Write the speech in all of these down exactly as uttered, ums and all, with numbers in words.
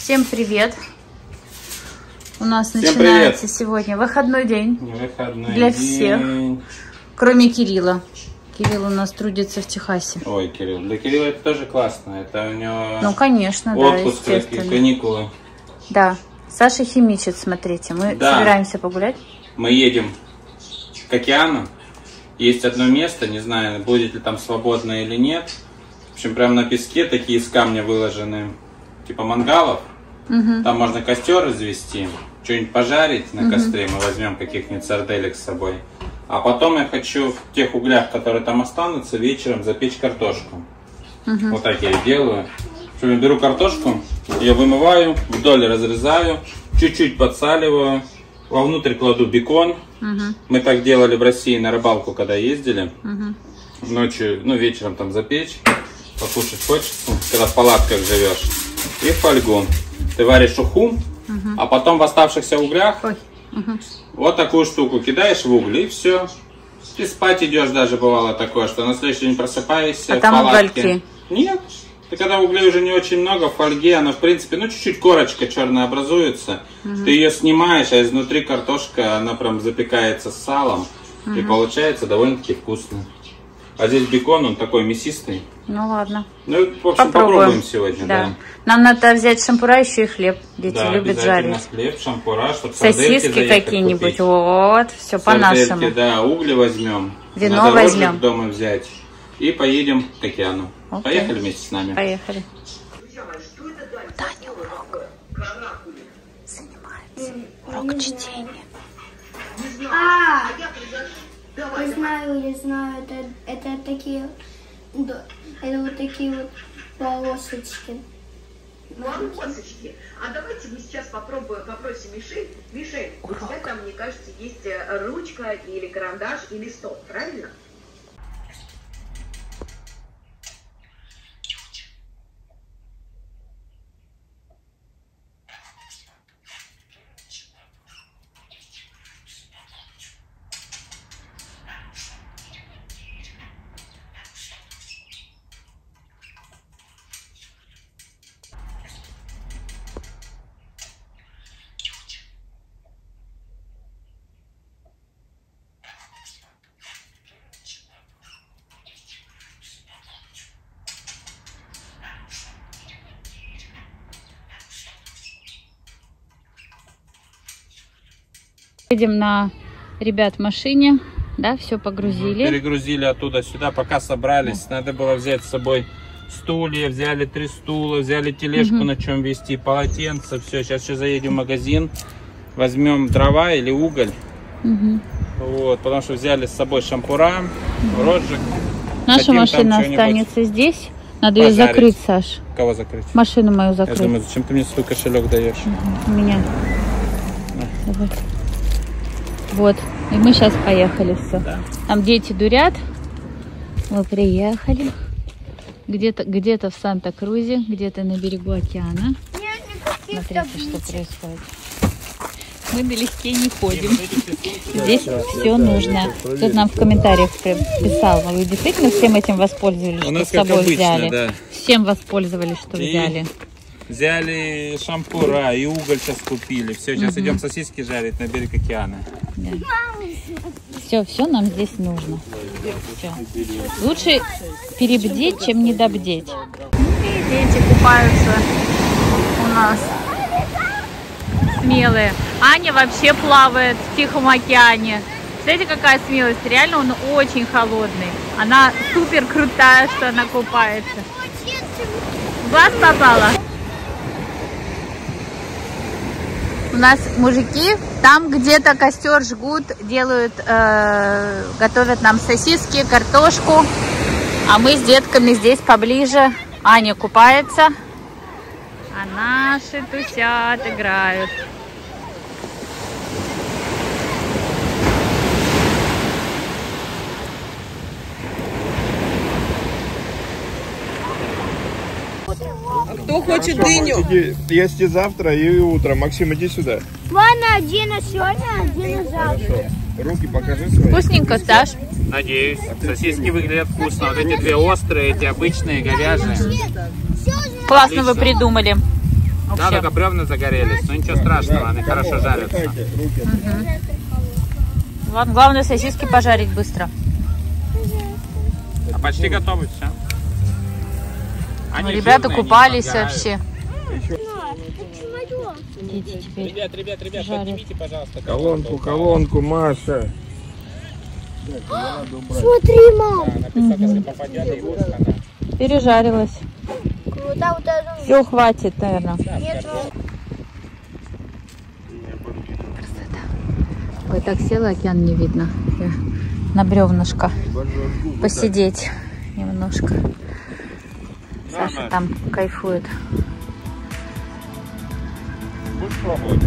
Всем привет! У нас Всем начинается привет. сегодня выходной день выходной для день. всех, кроме Кирилла. Кирилл у нас трудится в Техасе. Ой, Кирилл. Для Кирилла это тоже классно. Это у него ну, конечно, отпуск, да, естественно. каникулы. Да. Саша химичит, смотрите. Мы да. собираемся погулять. Мы едем к океану. Есть одно место, не знаю, будет ли там свободно или нет. В общем, прям на песке такие из камня выложены, типа мангалов. Угу. Там можно костер развести, что-нибудь пожарить на угу. костре. Мы возьмем каких-нибудь сарделек с собой. А потом я хочу в тех углях, которые там останутся, вечером запечь картошку. Угу. Вот так я и делаю. Я беру картошку, ее вымываю, вдоль разрезаю, чуть-чуть подсаливаю, вовнутрь кладу бекон. Угу. Мы так делали в России на рыбалку, когда ездили. Угу. Ночью, ну вечером там запечь, покушать хочется, когда в палатках живешь. И фольгу. Ты варишь уху, угу. а потом в оставшихся углях Ой. Угу. вот такую штуку кидаешь в угли и все. Ты спать идешь, даже бывало такое, что на следующий день просыпаешься а в там палатке. угольки? Нет. Ты когда углей уже не очень много, в фольге она в принципе, ну чуть-чуть корочка черная образуется. Угу. Ты ее снимаешь, а изнутри картошка, она прям запекается с салом. Угу. И получается довольно-таки вкусно. А здесь бекон, он такой мясистый. Ну ладно. Ну, в общем, попробуем, попробуем сегодня, да. да. Нам надо взять шампура еще и хлеб. Дети да, любят жарить. Хлеб, шампура, чтобы сосиски какие-нибудь. Вот, все по-нашему. Да, угли возьмем. Вино надо возьмем. Дома взять. И поедем к океану. Окей. Поехали вместе с нами. Поехали. Таня урок занимается. Урок чтения. А, я знаю, я знаю, это, это такие, это вот такие вот полосочки. Полосочки. А давайте мы сейчас попробуем, попросим Мишель. Мишель, у тебя там, мне кажется, есть ручка или карандаш или листок, правильно? Едем на ребят в машине, да, все погрузили. Перегрузили оттуда сюда, пока собрались. Да. Надо было взять с собой стулья, взяли три стула, взяли тележку, угу. на чем везти, полотенце, все. Сейчас еще заедем в магазин, возьмем дрова или уголь. Угу. Вот, потому что взяли с собой шампура, угу. розжиг. Наша Хотим машина останется здесь. Надо пожарить. Ее закрыть, Саш. Кого закрыть? Машину мою закрыть. Я думаю, зачем ты мне свой кошелек даешь? Угу. У меня. Да. Давай. Вот, и мы сейчас поехали, все. Да. Там дети дурят. Мы приехали. Где-то где-то в Санта-Крузе, где-то на берегу океана. Смотрите, что происходит. Мы налегке не ходим. Здесь все нужно. Тут нам в комментариях писал, вы действительно всем этим воспользовались, что с собой взяли? Да. Всем воспользовались, что и... взяли. Взяли шампура и уголь сейчас купили. Все, сейчас угу. идем сосиски жарить на берег океана. Да. Все, все нам здесь нужно. Все. Лучше перебдеть, чем недобдеть. Дети купаются у нас. Смелые. Аня вообще плавает в Тихом океане. Смотрите, какая смелость. Реально он очень холодный. Она супер крутая, что она купается. В глаз попала. У нас мужики там где-то костер жгут, делают, э, готовят нам сосиски, картошку. А мы с детками здесь поближе. Аня купается, а наши тусят, играют. Кто хочет дыню? Иди, ешьте завтра и утром. Максим, иди сюда. Ладно, один на сегодня, один на завтра. Руки покажи свои. Вкусненько, Саш? Надеюсь. Сосиски выглядят вкусно. Вот эти две острые, эти обычные, говяжьи. Классно вы придумали. Вообще. Да, только бревна загорелись, но ничего страшного, они хорошо жарятся. Вам главное сосиски пожарить быстро. А почти готовы все. Ну, ребята купались вообще. Дети теперь Ребят, ребят, ребят, жарят. поднимите, пожалуйста. Колонку, колонку, Маша. Смотри, мам. Пережарилась. Круто, вот это. Все, хватит, наверное. Нет, Ой, так села, океан не видно. Я на бревнышко посидеть немножко. Саша там кайфует. Будешь пробовать?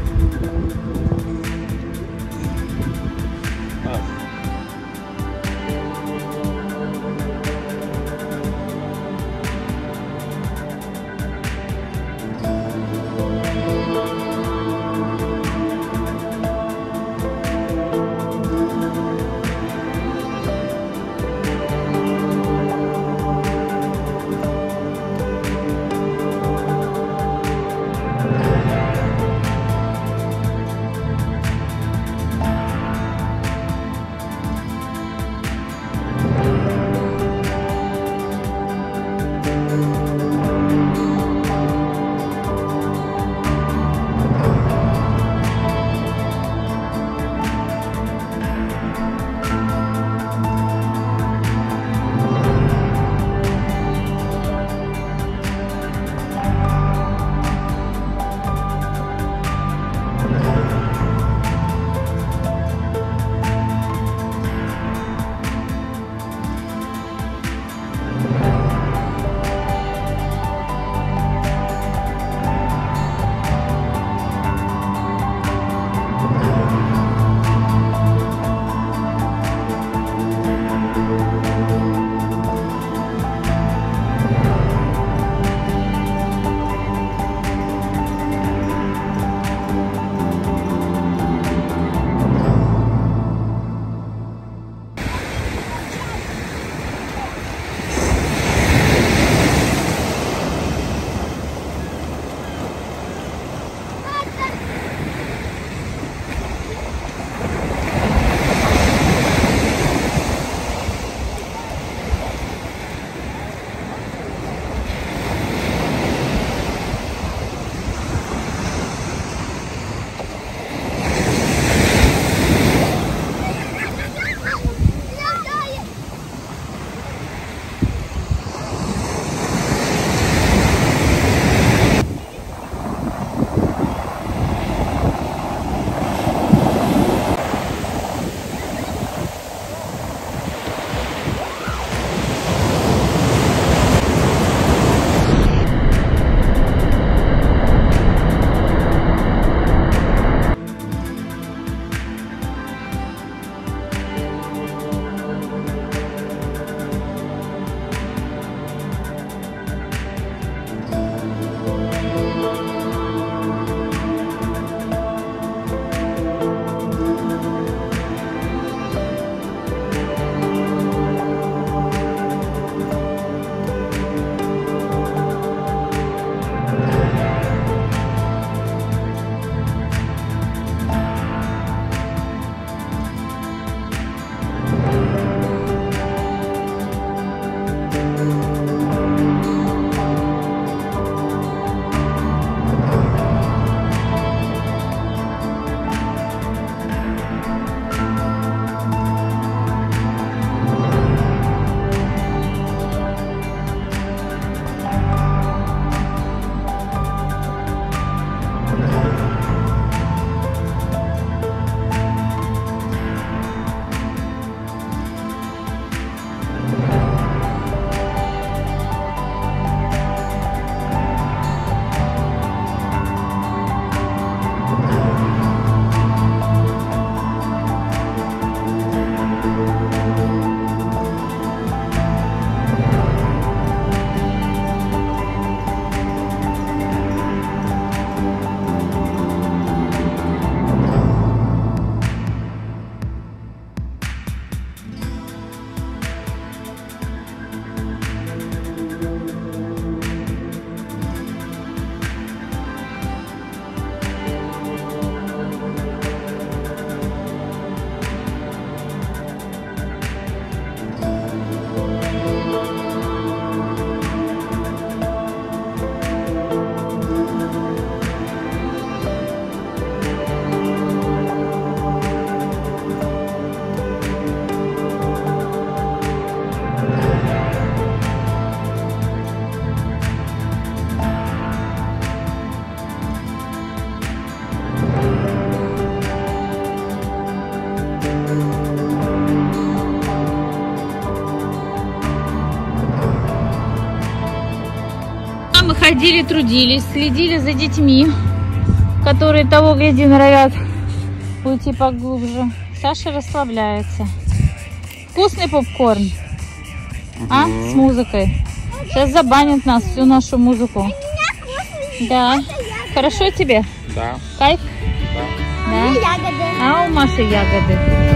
ходили, трудились, следили за детьми, которые того гляди норовят уйти поглубже. Саша расслабляется. Вкусный попкорн. А? С музыкой. Сейчас забанят нас, всю нашу музыку. Да. Хорошо тебе? Да. Кайф? Да. Да. Ягоды. А у Маши ягоды.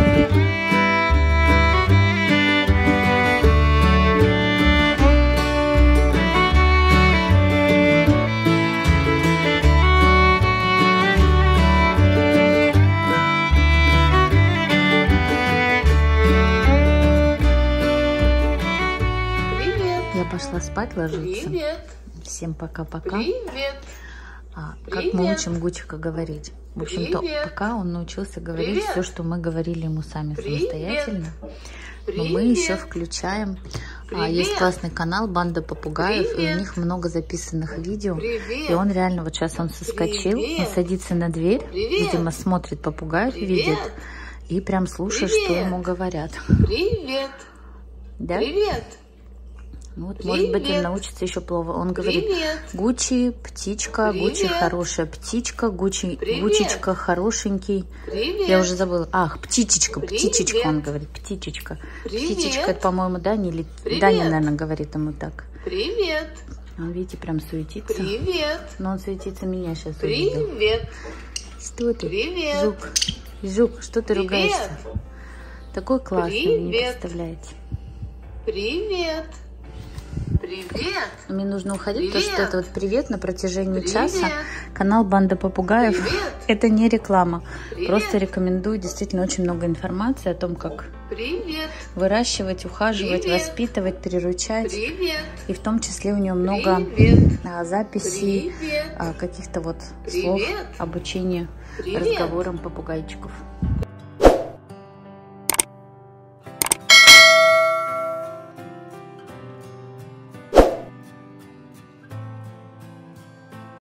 Я пошла спать ложиться. Привет. Всем пока-пока. Привет. А, как Привет. мы учим Гучика говорить? В общем-то, Привет. пока он научился говорить Привет. все, что мы говорили ему сами Привет. самостоятельно. Но мы Привет. еще включаем. А, Привет. есть классный канал «Банда попугаев», и Привет. у них много записанных видео. Привет. И он реально, вот сейчас он соскочил, Привет. он садится на дверь, Привет. видимо, смотрит попугаев, Привет. видит, и прям слушает, что Привет. ему говорят. Привет. Да? Привет. Ну вот, может быть, он Привет. научится еще плохо. Он говорит: Привет. Гучи, птичка, Гучи, Привет. хорошая птичка, Гучи, Привет. Гучечка, хорошенький. Привет. Я уже забыла. Ах, птичечка, птичечка, Привет. он говорит, птичечка. Привет. Птичечка, это, по-моему, Даня или Привет. Даня, наверное, говорит ему так. Привет. Он, видите, прям суетится. Привет. Но он суетится, меня сейчас увидел. Привет. Что ты? Привет. Жук. Жук, что ты Привет. ругаешься? Такой классный, вы не Привет. представляете. Привет. Привет. Мне нужно уходить, потому что Привет. это вот привет на протяжении Привет. часа. Канал «Банда попугаев». Привет. Это не реклама. Привет. Просто рекомендую. Действительно очень много информации о том, как Привет. выращивать, ухаживать, Привет. воспитывать, приручать. Привет. И в том числе у него много Привет. а, записей, Привет. а, каких-то вот Привет. слов обучения Привет. разговорам попугайчиков.